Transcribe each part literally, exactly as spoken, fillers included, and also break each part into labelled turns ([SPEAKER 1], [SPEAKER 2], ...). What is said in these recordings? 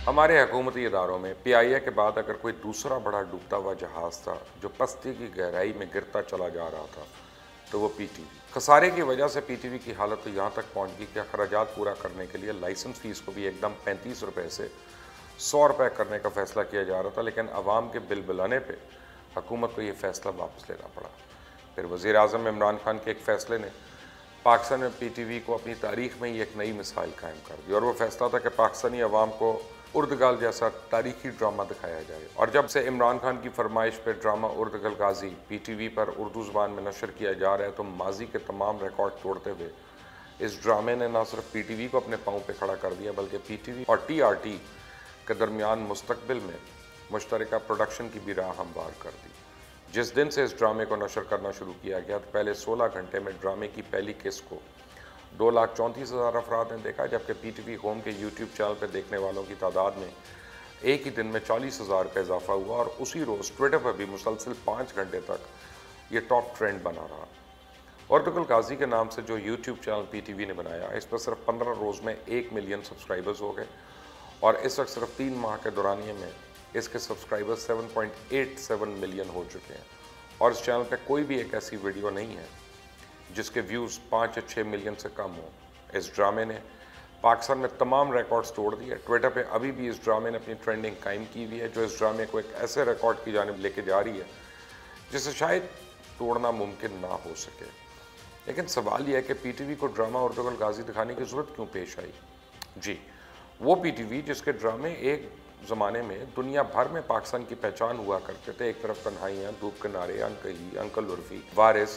[SPEAKER 1] हमारे हुकूमती इदारों में पी आई ए के बाद अगर कोई दूसरा बड़ा डूबता हुआ जहाज़ था जो पस्ती की गहराई में गिरता चला जा रहा था तो वो पी टी वी। खसारे की वजह से पी टी वी की हालत तो यहाँ तक पहुँच गई कि अखराजात पूरा करने के लिए लाइसेंस फ़ीस को भी एकदम पैंतीस रुपये से सौ रुपये करने का फ़ैसला किया जा रहा था, लेकिन अवाम के बिल बिलाने पर हुकूमत को ये फ़ैसला वापस लेना पड़ा। फिर वज़ीर आज़म इमरान खान के एक फ़ैसले ने पाकिस्तान में पी टी वी को अपनी तारीख में ही एक नई मिसाल कायम कर दी, और वो फैसला था कि पाकिस्तानी अवाम को उर्दगल जैसा तारीखी ड्रामा दिखाया जाए। और जब से इमरान खान की फरमाइश पर drama Ertugrul Ghazi P T V पर उर्दू ज़बान में नशर किया जा रहा है, तो माजी के तमाम रिकॉर्ड तोड़ते हुए इस ड्रामे ने न सिर्फ पी टी वी को अपने पाँव पे खड़ा कर दिया, बल्कि पी टी वी और टी आर टी के दरमियान मुस्तकबिल में मुश्तरका प्रोडक्शन की भी राह हमवार कर दी। जिस दिन से इस ड्रामे को नशर करना शुरू किया गया तो पहले सोलह घंटे में ड्रामे की पहली किस्त को दो लाख चौंतीस हज़ार अफराद ने देखा, जबकि पी टी वी होम के यूट्यूब चैनल पर देखने वालों की तादाद में एक ही दिन में चालीस हज़ार का इजाफा हुआ, और उसी रोज़ ट्विटर पर भी मुसलसल पाँच घंटे तक ये टॉप ट्रेंड बना रहा। उर्दगल गाजी के नाम से जो YouTube channel P T V ने बनाया, इस पर सिर्फ पंद्रह रोज़ में एक मिलियन सब्सक्राइबर्स हो गए, और इस वक्त सिर्फ तीन माह के दौरानिए में इसके सब्सक्राइबर्स सात पॉइंट आठ सात मिलियन हो चुके हैं। और इस चैनल पे कोई भी एक ऐसी वीडियो नहीं है जिसके व्यूज़ पाँच या छः मिलियन से कम हो। इस ड्रामे ने पाकिस्तान में तमाम रिकॉर्ड्स तोड़ दिए। ट्विटर पे अभी भी इस ड्रामे ने अपनी ट्रेंडिंग कायम की हुई है, जो इस ड्रामे को एक ऐसे रिकॉर्ड की जानिब लेके जा रही है जिसे शायद तोड़ना मुमकिन ना हो सके। लेकिन सवाल यह है कि पी टी वी को ड्रामा उर्दगल गाजी दिखाने की ज़रूरत क्यों पेश आई? जी, वो पी टी वी जिसके ड्रामे एक ज़माने में दुनिया भर में पाकिस्तान की पहचान हुआ करते थे। एक तरफ तन्हाइयाँ, धूप किनारे, अनकही, अंकल उर्फी, वारिस,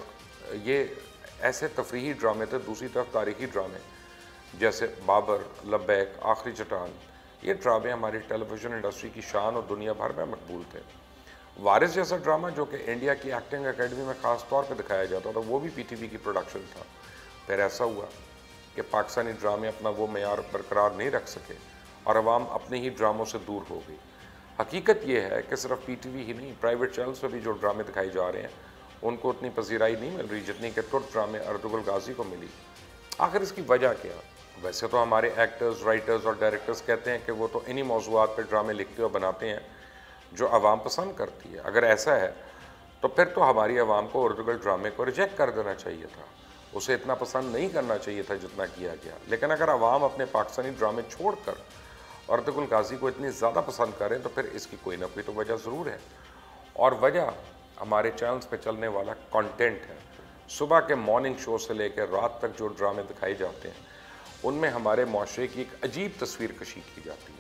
[SPEAKER 1] ये ऐसे तफरीही ड्रामे थे। दूसरी तरफ तारीखी ड्रामे जैसे बाबर, लब्बैक, आखिरी चट्टान, ये ड्रामे हमारी टेलीविज़न इंडस्ट्री की शान और दुनिया भर में मकबूल थे। वारिस जैसा ड्रामा जो कि इंडिया की एक्टिंग अकेडमी में ख़ास तौर पर दिखाया जाता था, वो भी पी टी वी की प्रोडक्शन था। फिर ऐसा हुआ कि पाकिस्तानी ड्रामे अपना वो मेयार बरकरार नहीं रख सके और अवाम अपने ही ड्रामों से दूर हो गई। हकीकत यह है कि सिर्फ पी टी वी ही नहीं, प्राइवेट चैनल्स पर भी जो ड्रामे दिखाए जा रहे हैं उनको उतनी पजीराई नहीं मिल रही जितनी कि तुर्क ड्रामे उर्दगल गाजी को मिली। आखिर इसकी वजह क्या? वैसे तो हमारे एक्टर्स, राइटर्स और डायरेक्टर्स कहते हैं कि वो तो इन्हीं मौज़ूआत पर ड्रामे लिखते और बनाते हैं जो आवाम पसंद करती है। अगर ऐसा है तो फिर तो हमारी आवाम को उर्दगल ड्रामे को रिजेक्ट कर देना चाहिए था, उसे इतना पसंद नहीं करना चाहिए था जितना किया गया। लेकिन अगर आवाम अपने पाकिस्तानी ड्रामे छोड़कर उर्दगल गाजी को इतनी ज़्यादा पसंद करें तो फिर इसकी कोई ना कोई तो वजह ज़रूर है, और वजह हमारे चैनल्स पे चलने वाला कंटेंट है। सुबह के मॉर्निंग शो से लेकर रात तक जो ड्रामे दिखाए जाते हैं उनमें हमारे माशरे की एक अजीब तस्वीर कशी की जाती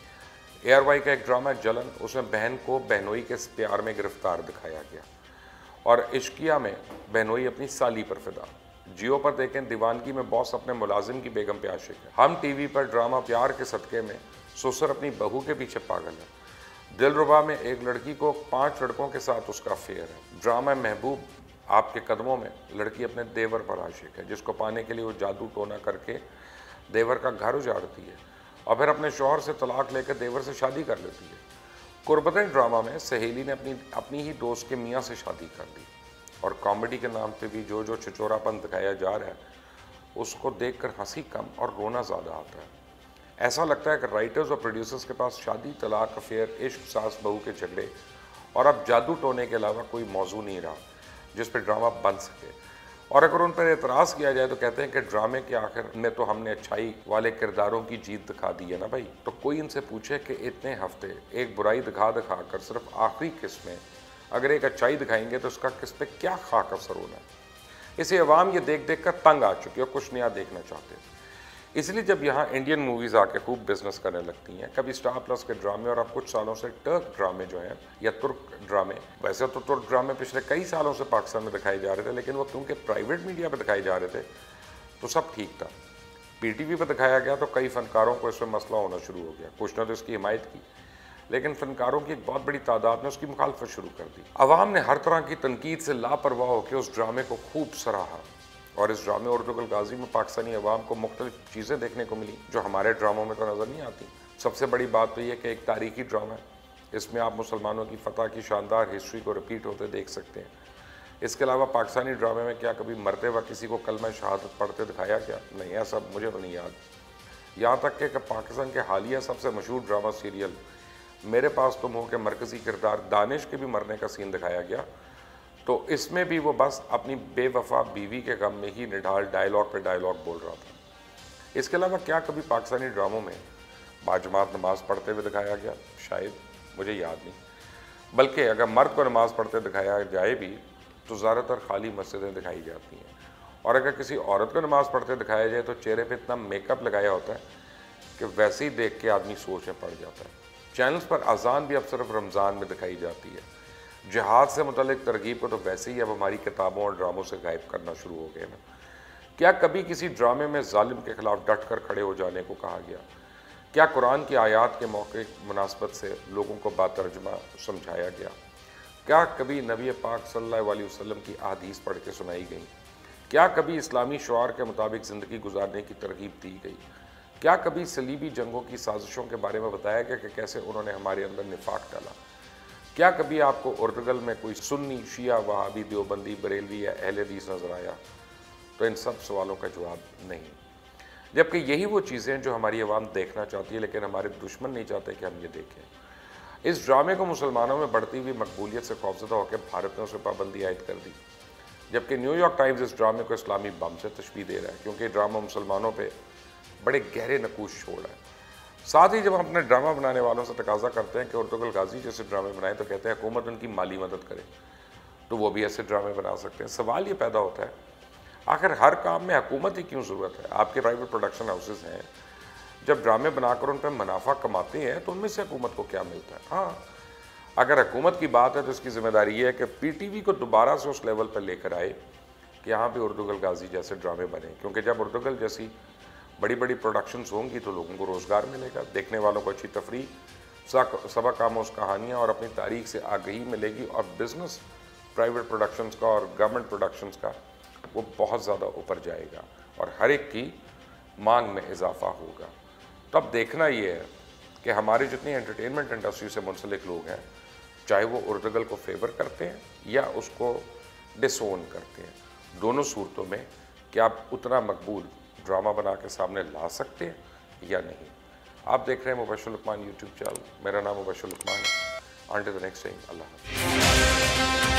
[SPEAKER 1] है। ए आर वाई का एक ड्रामा जलन, उसमें बहन को बहनोई के प्यार में गिरफ्तार दिखाया गया, और इश्किया में बहनोई अपनी साली पर फिदा। जियो पर देखें दीवानगी में बॉस अपने मुलाजिम की बेगम पे आशिक है। हम टीवी पर ड्रामा प्यार के सदक़े में ससुर अपनी बहू के पीछे पागल है। दिलरुबा में एक लड़की को पांच लड़कों के साथ उसका अफेयर है। ड्रामा महबूब आपके कदमों में लड़की अपने देवर पर आशिक है, जिसको पाने के लिए वो जादू टोना करके देवर का घर उजाड़ती है और फिर अपने शौहर से तलाक लेकर देवर से शादी कर लेती है। कुर्बतें ड्रामा में सहेली ने अपनी अपनी ही दोस्त के मियाँ से शादी कर दी, और कॉमेडी के नाम पे भी जो जो छिचोरापन दिखाया जा रहा है उसको देखकर हंसी कम और रोना ज़्यादा आता है। ऐसा लगता है कि राइटर्स और प्रोड्यूसर्स के पास शादी, तलाक, अफेयर, इश्क, सास बहू के झगड़े और अब जादू टोने के अलावा कोई मौजू नहीं रहा जिस पर ड्रामा बन सके। और अगर उन पर एतराज़ किया जाए तो कहते हैं कि ड्रामे के आखिर में तो हमने अच्छाई वाले किरदारों की जीत दिखा दी है ना भाई। तो कोई इनसे पूछे कि इतने हफ्ते एक बुराई दिखा दिखा कर सिर्फ आखिरी किस्त में अगर एक अच्छाई दिखाएंगे तो उसका किस पे क्या खाक असर होना है। इसे अवाम ये देख देख कर तंग आ चुकी है और कुछ नया देखना चाहते हैं। इसलिए जब यहाँ इंडियन मूवीज़ आके खूब बिजनेस करने लगती हैं, कभी स्टार प्लस के ड्रामे और अब कुछ सालों से टर्क ड्रामे जो हैं या तुर्क ड्रामे, वैसे तो तुर्क ड्रामे पिछले कई सालों से पाकिस्तान में दिखाए जा रहे थे, लेकिन वो क्योंकि प्राइवेट मीडिया पर दिखाए जा रहे थे तो सब ठीक था। पी टी वी पर दिखाया गया तो कई फनकारों को इसमें मसला होना शुरू हो गया। कुछ ने तो इसकी हिमायत की, लेकिन फनकारों की एक बहुत बड़ी तादाद ने उसकी मुखालफत शुरू कर दी। अवाम ने हर तरह की तनकीद से लापरवाह होकर उस ड्रामे को खूब सराहा, और इस ड्रामे उर्दगल गाजी में पाकिस्तानी अवाम को मुख्तलिफ चीज़ें देखने को मिली जो हमारे ड्रामों में तो नज़र नहीं आती। सबसे बड़ी बात तो ये कि एक तारीखी ड्रामा है, इसमें आप मुसलमानों की फ़तह की शानदार हिस्ट्री को रिपीट होते देख सकते हैं। इसके अलावा पाकिस्तानी ड्रामे में क्या कभी मरते वक्त किसी को कलमा शहादत पढ़ते दिखाया क्या? नहीं, ऐसा मुझे तो नहीं याद। यहाँ तक कि पाकिस्तान के हालिया सबसे मशहूर ड्रामा सीरियल मेरे पास तुम हो के मरकज़ी किरदार दानिश के भी मरने का सीन दिखाया गया, तो इसमें भी वो बस अपनी बेवफा बीवी के गम में ही निढाल डायलॉग पे डायलॉग बोल रहा था। इसके अलावा क्या कभी पाकिस्तानी ड्रामों में बाजमात नमाज पढ़ते हुए दिखाया गया? शायद, मुझे याद नहीं। बल्कि अगर मर्द को नमाज पढ़ते दिखाया जाए भी तो ज़्यादातर खाली मस्जिदें दिखाई जाती हैं, और अगर किसी औरत को नमाज पढ़ते दिखाया जाए तो चेहरे पे इतना मेकअप लगाया होता है कि वैसे ही देख के आदमी सोच में पड़ जाता है। चैनल्स पर अजान भी अब सिर्फ रमज़ान में दिखाई जाती है। जिहाद से मुतल्लिक तरगीब को तो वैसे ही अब हमारी किताबों और ड्रामों से गायब करना शुरू हो गए ना। क्या कभी किसी ड्रामे में जालिम के खिलाफ डट कर खड़े हो जाने को कहा गया? क्या कुरान की आयात के मौके मुनासबत से लोगों को बातर्जमा समझाया गया? क्या कभी नबी पाक सल्लल्लाहु अलैहि वसल्लम की अहादीस पढ़ के सुनाई गई? क्या कभी इस्लामी शुआर के मुताबिक ज़िंदगी गुजारने की तरगीब दी गई? क्या कभी सलीबी जंगों की साजिशों के बारे में बताया गया कि कैसे उन्होंने हमारे अंदर निफाक डाला? क्या कभी आपको उर्दगल में कोई सुन्नी, शिया, वहाबी, देवबंदी, बरेलवी या अहले हदीस नजर आया? तो इन सब सवालों का जवाब नहीं। जबकि यही वो चीज़ें जो हमारी आवाम देखना चाहती है, लेकिन हमारे दुश्मन नहीं चाहते कि हम ये देखें। इस ड्रामे को मुसलमानों में बढ़ती हुई मकबूलियत से खौफजदा होकर भारत ने उसे पाबंदी आयद कर दी, जबकि न्यूयॉर्क टाइम्स इस ड्रामे को इस्लामी बम से तशबीह दे रहा है, क्योंकि ड्रामा मुसलमानों पर बड़े गहरे नकूश छोड़ रहा है। साथ ही जब हम अपने ड्रामा बनाने वालों से तकाजा करते हैं कि उर्तुगल गाजी जैसे ड्रामे बनाए, तो कहते हैं हुकूमत उनकी माली मदद करे, तो वो भी ऐसे ड्रामे बना सकते हैं। सवाल ये पैदा होता है, आखिर हर काम में हुकूमत की क्यों ज़रूरत है? आपके प्राइवेट प्रोडक्शन हाउसेज हैं, जब ड्रामे बनाकर उन पर मुनाफा कमाते हैं तो उनमें से हुकूमत को क्या मिलता है? हाँ, अगर हुकूमत की बात है तो इसकी जिम्मेदारी ये है कि पीटीवी को दोबारा से उस लेवल पर लेकर आए कि यहाँ पे उर्तुगल गाजी जैसे ड्रामे बने, क्योंकि जब उर्तुगल जैसी बड़ी बड़ी प्रोडक्शंस होंगी तो लोगों को रोज़गार मिलेगा, देखने वालों को अच्छी तफरीह, सबक आमोज़ कहानियाँ और अपनी तारीख से आगही मिलेगी, और बिज़नेस प्राइवेट प्रोडक्शंस का और गवर्नमेंट प्रोडक्शंस का वो बहुत ज़्यादा ऊपर जाएगा और हर एक की मांग में इजाफा होगा। तो अब देखना ये है कि हमारे जितनी एंटरटेनमेंट इंडस्ट्री से मुंसलिक लोग हैं, चाहे वो उर्तुगल को फेवर करते हैं या उसको डिसोन करते हैं, दोनों सूरतों में क्या आप उतना मकबूल ड्रामा बना के सामने ला सकते हैं या नहीं। आप देख रहे हैं मुबश्शिर लुकमान यूट्यूब चैनल। मेरा नाम मुबश्शिर लुकमान है। अंटिल द नेक्स्ट टाइम, अल्लाह हाफ़िज़।